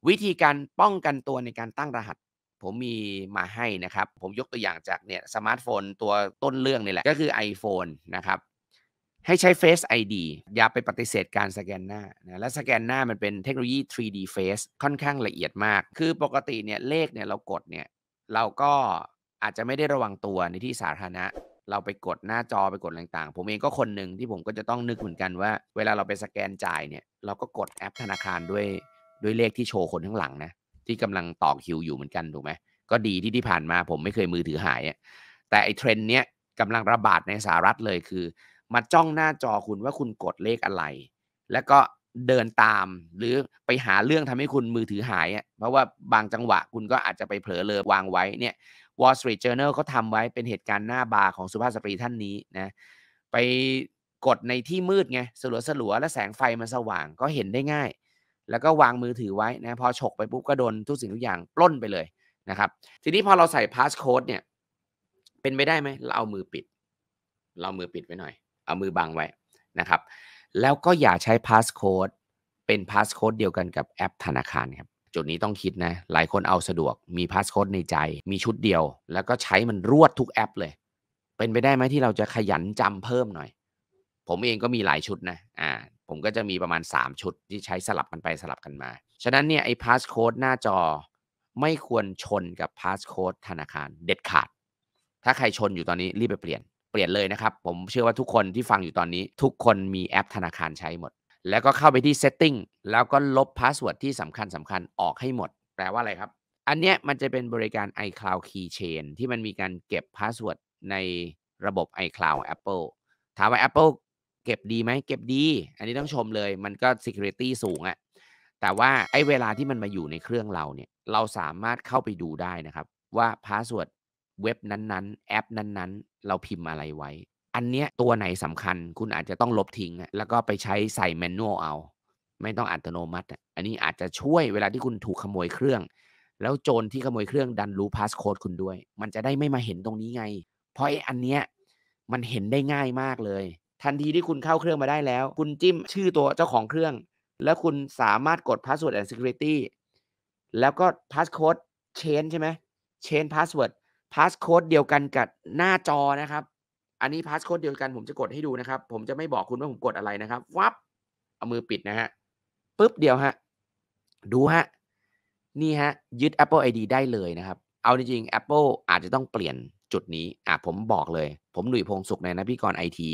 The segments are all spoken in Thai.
วิธีการป้องกันตัวในการตั้งรหัสผมมีมาให้นะครับผมยกตัวอย่างจากเนี่ยสมาร์ตโฟนตัวต้นเรื่องนี่แหละก็คือ iPhone นะครับให้ใช้ Face ID อย่าไปปฏิเสธการสแกนหน้านะและสแกนหน้ามันเป็นเทคโนโลยี 3D Face ค่อนข้างละเอียดมากคือปกติเนี่ยเลขเนี่ยเรากดเนี่ยเราก็อาจจะไม่ได้ระวังตัวในที่สาธารณะเราไปกดหน้าจอไปกดอะไรต่างๆผมเองก็คนหนึ่งที่ผมก็จะต้องนึกเหมือนกันว่าเวลาเราไปสแกนจ่ายเนี่ยเราก็กดแอปธนาคารด้วยเลขที่โชว์คนข้างหลังนะที่กำลังต่อคิวอยู่เหมือนกันถูกไหมก็ดีที่ผ่านมาผมไม่เคยมือถือหายอะแต่ไอ้ trend เนี้ยกำลังระบาดในสหรัฐเลยคือมาจ้องหน้าจอคุณว่าคุณกดเลขอะไรแล้วก็เดินตามหรือไปหาเรื่องทำให้คุณมือถือหายอะเพราะว่าบางจังหวะคุณก็อาจจะไปเผลอเลอวางไว้เนี่ย Wall Street Journal เขาทำไว้เป็นเหตุการณ์หน้าบาร์ของสุภาพสตรีท่านนี้นะไปกดในที่มืดไงสลัวๆแล้วแสงไฟมันสว่างก็เห็นได้ง่ายแล้วก็วางมือถือไว้นะพอฉกไปปุ๊บก็โดนทุกสิ่งทุกอย่างปล้นไปเลยนะครับทีนี้พอเราใส่ passcode เนี่ยเป็นไปได้ไหมเราเอามือปิดเราเอามือปิดไว้หน่อยเอามือบังไว้นะครับแล้วก็อย่าใช้ passcode เป็น passcode เดียวกันกับแอปธนาคารครับจุดนี้ต้องคิดนะหลายคนเอาสะดวกมี passcode ในใจมีชุดเดียวแล้วก็ใช้มันรวดทุกแอปเลยเป็นไปได้ไหมที่เราจะขยันจำเพิ่มหน่อยผมเองก็มีหลายชุดนะผมก็จะมีประมาณ3ชุดที่ใช้สลับกันไปสลับกันมาฉะนั้นเนี่ยไอ้ passcode หน้าจอไม่ควรชนกับ passcode ธนาคารเด็ดขาดถ้าใครชนอยู่ตอนนี้รีบไปเปลี่ยนเลยนะครับผมเชื่อว่าทุกคนที่ฟังอยู่ตอนนี้ทุกคนมีแอปธนาคารใช้หมดแล้วก็เข้าไปที่ setting แล้วก็ลบพาสเวิร์ดที่สำคัญออกให้หมดแปลว่าอะไรครับอันเนี้ยมันจะเป็นบริการ iCloud Keychain ที่มันมีการเก็บพาสเวิร์ดในระบบ iCloud ของ Apple ถามว่า Apple เก็บดีไหมเก็บดีอันนี้ต้องชมเลยมันก็ security สูงอะแต่ว่าไอ้เวลาที่มันมาอยู่ในเครื่องเราเนี่ยเราสามารถเข้าไปดูได้นะครับว่าพาสเวิร์ดเว็บนั้นๆแอปนั้นๆเราพิมพ์อะไรไว้อันเนี้ยตัวไหนสำคัญคุณอาจจะต้องลบทิ้งแล้วก็ไปใช้ใส่ manual เอาไม่ต้องอัตโนมัติอันนี้อาจจะช่วยเวลาที่คุณถูกขโมยเครื่องแล้วโจรที่ขโมยเครื่องดันรู้ passcode คุณด้วยมันจะได้ไม่มาเห็นตรงนี้ไงเพราะไอ้อันเนี้ยมันเห็นได้ง่ายมากเลยทันทีที่คุณเข้าเครื่องมาได้แล้วคุณจิ้มชื่อตัวเจ้าของเครื่องแล้วคุณสามารถกด password and security แล้วก็ passcode change ใช่ไหม change password passcode เดียวกันกับหน้าจอนะครับอันนี้ passcode เดียวกันผมจะกดให้ดูนะครับผมจะไม่บอกคุณว่าผมกดอะไรนะครับวับเอามือปิดนะครับปึ๊บเดียวครับดูครับนี่ครับยึด Apple ID ได้เลยนะครับเอาจริงๆ Apple อาจจะต้องเปลี่ยนจุดนี้ผมบอกเลยผมหนุ่ยพงษ์สุขในนะพิธีกรไอที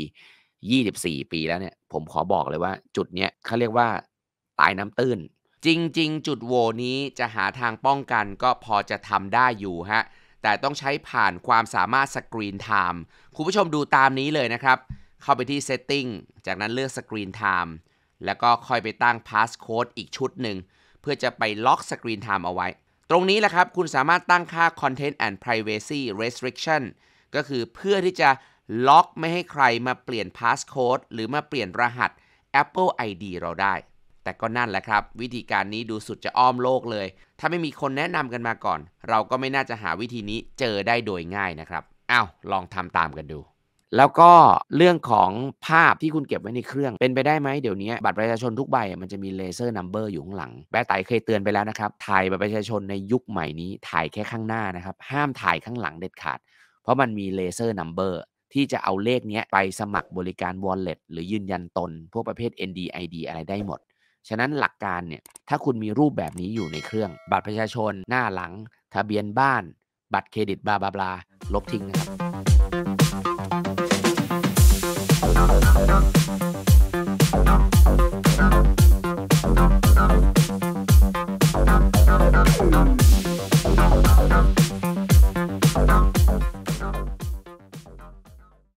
24ปีแล้วเนี่ยผมขอบอกเลยว่าจุดเนี้ยเขาเรียกว่าตายน้ำตื้นจริงๆจุดโหว่นี้จะหาทางป้องกันก็พอจะทำได้อยู่ครับแต่ต้องใช้ผ่านความสามารถสกรีนไทม์คุณผู้ชมดูตามนี้เลยนะครับเข้าไปที่ setting จากนั้นเลือกสกรีนไทม์แล้วก็ค่อยไปตั้ง passcode อีกชุดหนึ่งเพื่อจะไปล็อกสกรีนไทม์เอาไว้ตรงนี้แหละครับคุณสามารถตั้งค่า content and privacy restriction ก็คือเพื่อที่จะล็อกไม่ให้ใครมาเปลี่ยน passcode หรือมาเปลี่ยนรหัส Apple ID เราได้แต่ก็นั่นแหละครับวิธีการนี้ดูสุดจะอ้อมโลกเลยถ้าไม่มีคนแนะนำกันมาก่อนเราก็ไม่น่าจะหาวิธีนี้เจอได้โดยง่ายนะครับลองทำตามกันดูแล้วก็เรื่องของภาพที่คุณเก็บไว้ในเครื่องเป็นไปได้ไหมเดี๋ยวนี้บัตรประชาชนทุกใบมันจะมีเลเซอร์นัมเบอร์อยู่ข้างหลังแบร์ไตเคยเตือนไปแล้วนะครับถ่ายบัตรประชาชนในยุคใหม่นี้ถ่ายแค่ข้างหน้านะครับห้ามถ่ายข้างหลังเด็ดขาดเพราะมันมีเลเซอร์นัมเบอร์ที่จะเอาเลขนี้ไปสมัครบริการ Wallet หรือยืนยันตนพวกประเภท NDID อะไรได้หมดฉะนั้นหลักการเนี่ยถ้าคุณมีรูปแบบนี้อยู่ในเครื่องบัตรประชาชนหน้าหลังทะเบียนบ้านบัตรเครดิตบลาบลาลบทิ้งนะครับ